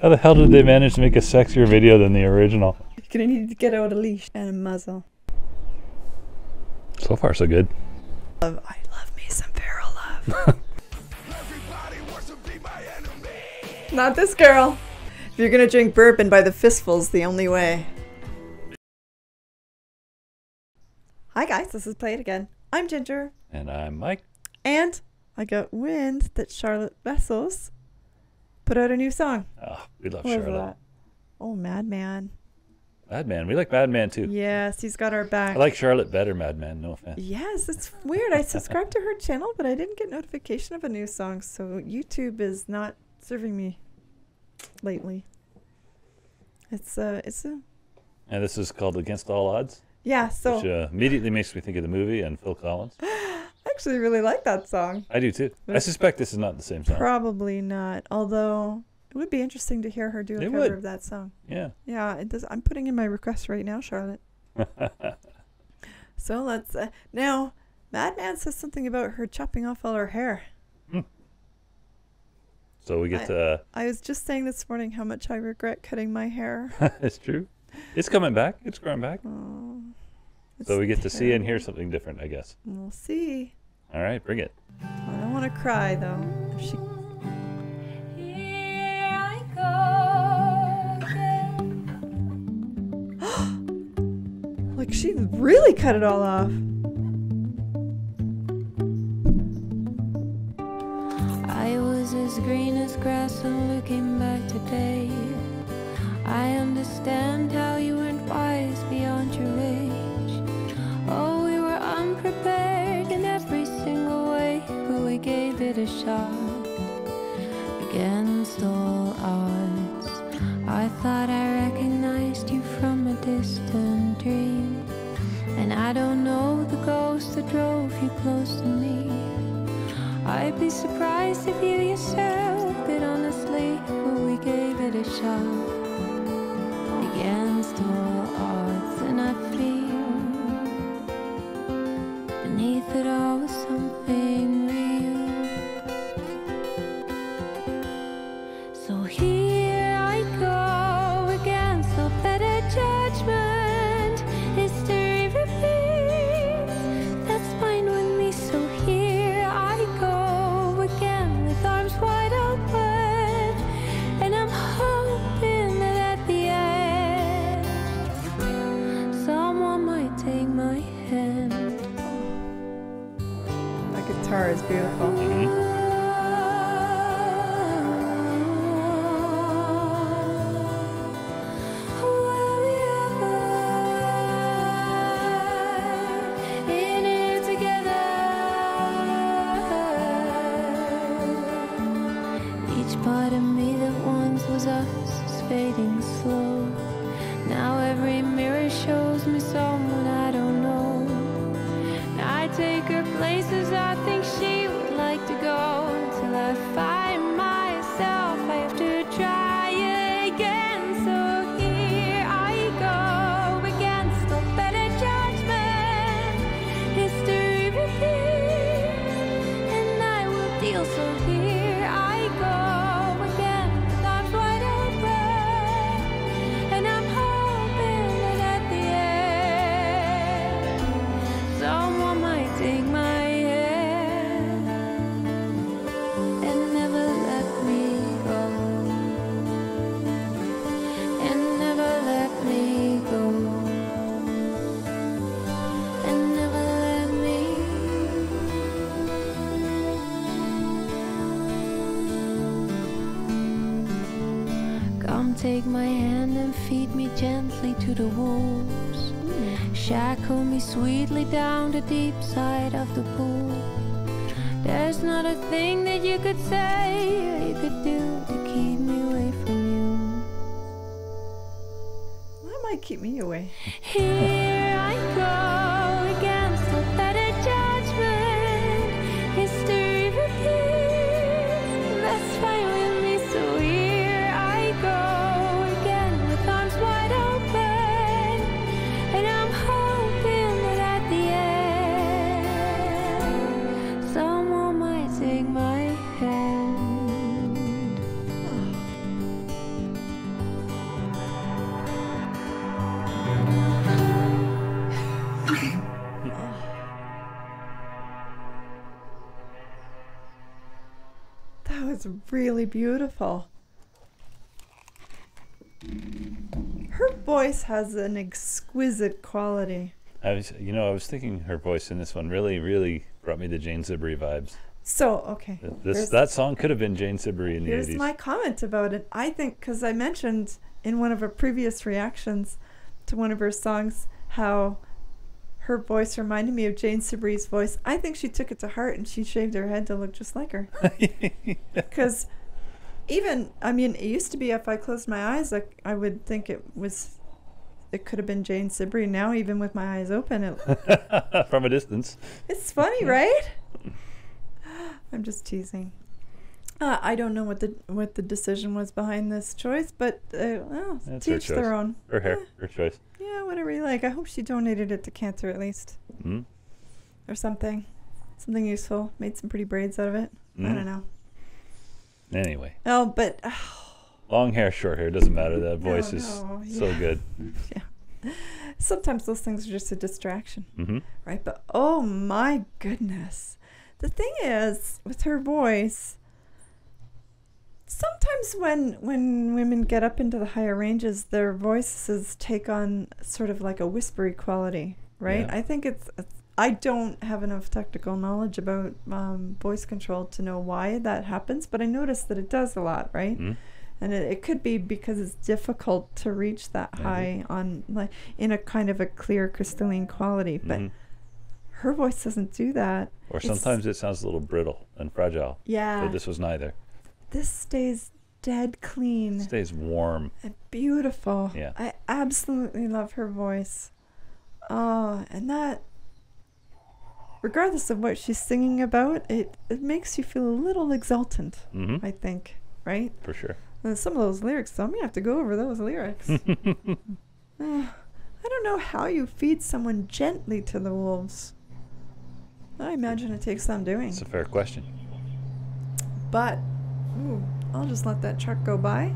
How the hell did they manage to make a sexier video than the original? You're gonna need to get out a leash and a muzzle. So far, so good. I love me some feral love. Not this girl. If you're gonna drink bourbon by the fistfuls, the only way. Hi guys, this is Play It Again. I'm Ginger. And I'm Mike. And I got wind that Charlotte Vessels put out a new song. Oh, we love What was Charlotte. that? Oh, Madman. Madman. We like Madman too. Yes, he's got our back. I like Charlotte better, Madman. No offense. Yes, it's weird. I subscribed to her channel, but I didn't get notification of a new song, so YouTube is not serving me lately. It's a And this is called Against All Odds, yeah. So which immediately makes me think of the movie and Phil Collins. I actually really like that song. I do too. I suspect this is not the same song. Probably not, although it would be interesting to hear her do a It cover would. of that song. Yeah. Yeah, it does. I'm putting in my request right now, Charlotte. So let's now. Madman says something about her chopping off all her hair. So we get to. I was just saying this morning how much I regret cutting my hair. It's true. It's coming back. It's growing back. Oh, So we get to see and hear terrible. something different, I guess. We'll see. All right, bring it. I don't want to cry though. If she Here I go again. like she really cut it all off. I was as green as grass and looking back today, I understand how you weren't wise beyond your age. Oh, we were unprepared in every single way, but we gave it a shot. Against all odds, I thought I recognized you from a distant dream, and I don't know the ghost that drove you close to me. I'd be surprised if you yourself did, honestly, but we gave it a shot. Against all odds, and I feel beneath it all was something real. So here I go against all better judgment. History repeats, that's fine with me. So here I go again with arms wide open, and I'm hoping that at the end someone might take my hand. That guitar is beautiful. Will we ever in it together? Each part of me that once was us is fading slow. Now every mirror shows me someone I don't know. I take her places I think she would like to go. Until I find myself, I have to try again. So here I go against all better judgment. History repeats, and I will deal. So here I go again with arms wide open, and I'm hoping that at the end someone might take my hand and never let me go, and never let me go, and never let me. Come take my hand and feed me gently to the wolves. Shackle me sweetly down the deep side of the pool. There's not a thing that you could say or you could do to keep me away from you. That might keep me away. Here I go against all better judgment. History repeats, that's fine with me. So here I go again with arms wide open, and I'm hoping that at the end someone might take my hand It's really beautiful. Her voice has an exquisite quality. I was thinking her voice in this one really, really brought me the Jane Siberry vibes. So, okay. That song could have been Jane Siberry in the 80s. Here's my comment about it. I think, because I mentioned in one of her previous reactions to one of her songs how her voice reminded me of Jane Siberry's voice. I think she took it to heart and she shaved her head to look just like her. Because even, I mean, it used to be if I closed my eyes, I would think it could have been Jane Siberry. Now, even with my eyes open, from a distance. It's funny, right? I'm just teasing. I don't know what the decision was behind this choice, but well, That's to each her their choice. own. Her hair, her choice. Yeah, whatever you like. I hope she donated it to cancer at least, Mm-hmm. or something useful. Made some pretty braids out of it. I Mhm. don't know. Anyway, Oh, but long hair, short hair, doesn't matter. That voice is no, so yeah. good. Sometimes those things are just a distraction, Mm-hmm. right? But oh my goodness, the thing is with her voice. Sometimes when women get up into the higher ranges, their voices take on sort of like a whispery quality, right? Yeah. I think it's I don't have enough technical knowledge about voice control to know why that happens, but I notice that it does a lot, right? Mm-hmm. And it could be because it's difficult to reach that Maybe. high on like in a kind of a clear crystalline quality, but Mhm. her voice doesn't do that. Or It's- sometimes it sounds a little brittle and fragile. Yeah, But this was neither. this stays dead clean. It stays warm. And beautiful. Yeah. I absolutely love her voice. Oh, and that, regardless of what she's singing about, it makes you feel a little exultant, Mm-hmm. I think, right? For sure. And some of those lyrics, so I'm going to have to go over those lyrics. I don't know how you feed someone gently to the wolves. I imagine it takes some doing. It's a fair question. But, ooh, I'll just let that truck go by.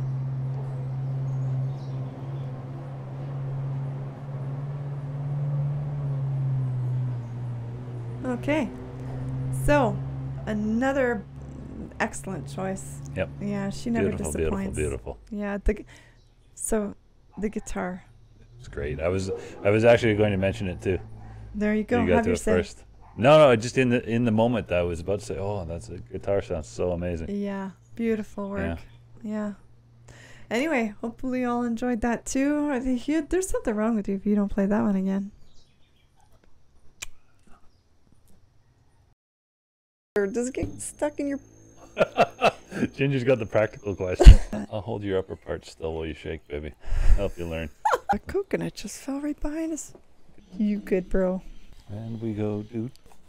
Okay, so another excellent choice. Yep. Yeah, she never Beautiful, beautiful, disappoints. beautiful. Yeah, so the guitar. It's great. I was actually going to mention it too. There you go. You got Have to your it say. first. No, just in the moment I was about to say, oh, that's a guitar sounds so amazing. Yeah, beautiful work. Yeah. Anyway, hopefully you all enjoyed that too. I think there's something wrong with you if you don't play that one again. Or does it get stuck in your... Ginger's got the practical question. I'll hold your upper part still while you shake, baby. Help you learn. A coconut just fell right behind us. You good, bro. And we go, dude.